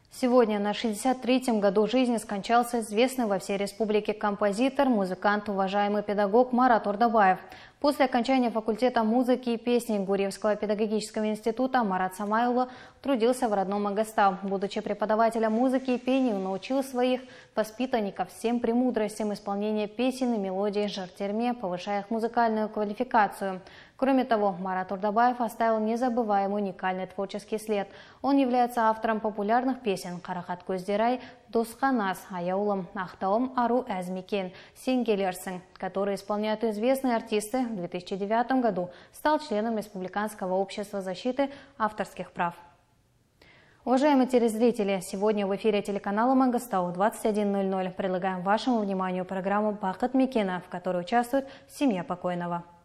Сегодня на 63-м году жизни скончался известный во всей республике композитор, музыкант, уважаемый педагог Марат Ордабаев. После окончания факультета музыки и песни Гурьевского педагогического института Марат Самайло трудился в родном Агастау. Будучи преподавателем музыки и пения, он научил своих воспитанников всем премудростям исполнения песен и мелодий жар-терме, повышая их музыкальную квалификацию. Кроме того, Марат Ордабаев оставил незабываемый уникальный творческий след. Он является автором популярных песен «Карахат Көздерай», «Досханас», «Аяулым», «Ахтауым», «Ару Әзмикен», «Сен келерсің», которые исполняют известные артисты. В 2009 году стал членом Республиканского общества защиты авторских прав. Уважаемые телезрители, сегодня в эфире телеканала Мангостау 21:00 предлагаем вашему вниманию программу «Бақыт Мекена», в которой участвует семья покойного.